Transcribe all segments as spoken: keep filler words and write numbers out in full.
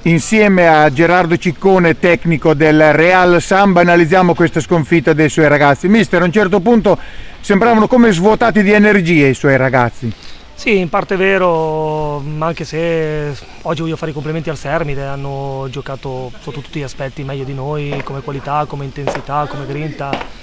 Insieme a Gerardo Ciccone, tecnico del Real Samba, analizziamo questa sconfitta dei suoi ragazzi. Mister, a un certo punto sembravano come svuotati di energie i suoi ragazzi. Sì, in parte è vero, anche se oggi voglio fare i complimenti al Sermide, hanno giocato sotto tutti gli aspetti meglio di noi, come qualità, come intensità, come grinta.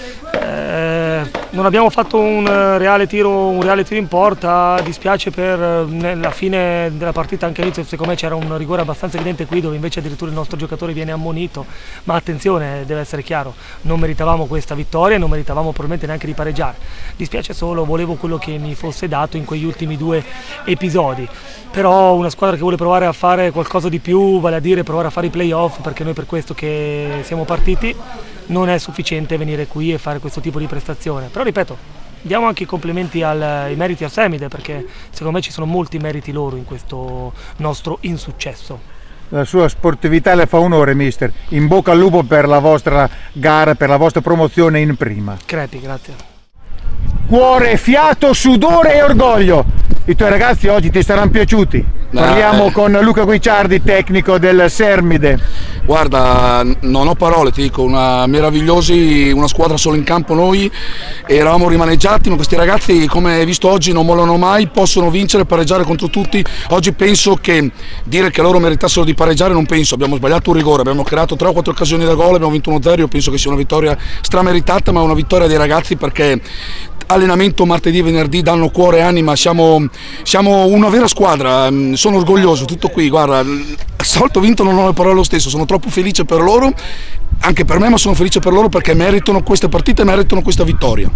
Eh, non abbiamo fatto un reale tiro, un reale tiro in porta, dispiace per la fine della partita, anche all'inizio secondo me c'era un rigore abbastanza evidente qui dove invece addirittura il nostro giocatore viene ammonito, ma attenzione, deve essere chiaro, non meritavamo questa vittoria e non meritavamo probabilmente neanche di pareggiare, dispiace solo, volevo quello che mi fosse dato in quegli ultimi due episodi, però una squadra che vuole provare a fare qualcosa di più, vale a dire provare a fare i playoff, perché noi per questo che siamo partiti, non è sufficiente venire qui e fare questo tipo di prestazione, però ripeto, diamo anche i complimenti al, i meriti a Semide, perché secondo me ci sono molti meriti loro in questo nostro insuccesso. La sua sportività le fa onore, mister, in bocca al lupo per la vostra gara, per la vostra promozione in prima. Crepi, grazie. Cuore, fiato, sudore e orgoglio, i tuoi ragazzi oggi ti saranno piaciuti? No, Parliamo eh. con Luca Guicciardi, tecnico del Sermide. Guarda, non ho parole, ti dico, una meravigliosi, una squadra solo in campo noi, eravamo rimaneggiati, ma questi ragazzi, come hai visto oggi, non mollano mai, possono vincere, pareggiare contro tutti. Oggi penso che dire che loro meritassero di pareggiare non penso, abbiamo sbagliato un rigore, abbiamo creato tre o quattro occasioni da gol, abbiamo vinto uno zero, io penso che sia una vittoria strameritata, ma una vittoria dei ragazzi perché allenamento martedì e venerdì danno cuore e anima, siamo, siamo una vera squadra, sono orgoglioso, tutto qui, guarda, salto vinto non ho le parole lo stesso, sono troppo felice per loro, anche per me, ma sono felice per loro perché meritano queste partite, meritano questa vittoria.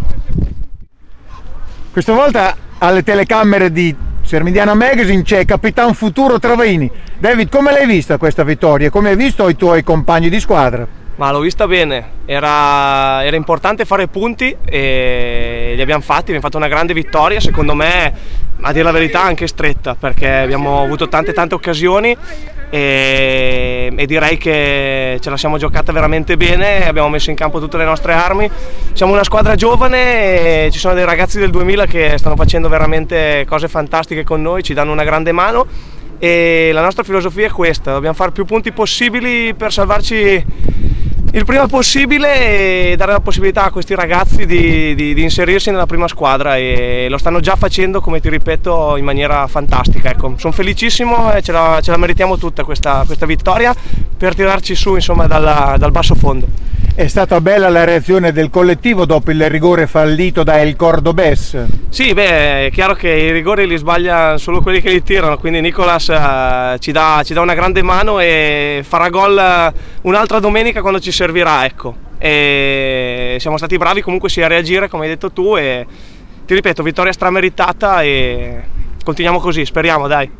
Questa volta alle telecamere di Sermidiana Magazine c'è Capitan Futuro Travaini. David, come l'hai vista questa vittoria? Come hai visto i tuoi compagni di squadra? Ma l'ho vista bene, era, era importante fare punti e li abbiamo fatti, abbiamo fatto una grande vittoria, secondo me, a dire la verità, anche stretta, perché abbiamo avuto tante tante occasioni e, e direi che ce la siamo giocata veramente bene, abbiamo messo in campo tutte le nostre armi, siamo una squadra giovane e ci sono dei ragazzi del duemila che stanno facendo veramente cose fantastiche con noi, ci danno una grande mano e la nostra filosofia è questa, dobbiamo fare più punti possibili per salvarci il prima possibile e dare la possibilità a questi ragazzi di, di, di inserirsi nella prima squadra e lo stanno già facendo, come ti ripeto, in maniera fantastica. Ecco, sono felicissimo e ce la, ce la meritiamo tutta questa, questa vittoria per tirarci su, insomma, dalla, dal basso fondo. È stata bella la reazione del collettivo dopo il rigore fallito da El Cordobés. Sì, beh, è chiaro che i rigori li sbaglia solo quelli che li tirano, quindi Nicolas uh, ci, dà, ci dà una grande mano e farà gol uh, un'altra domenica quando ci servirà, ecco. E siamo stati bravi comunque sia a reagire, come hai detto tu, e ti ripeto, vittoria strameritata e continuiamo così, speriamo, dai.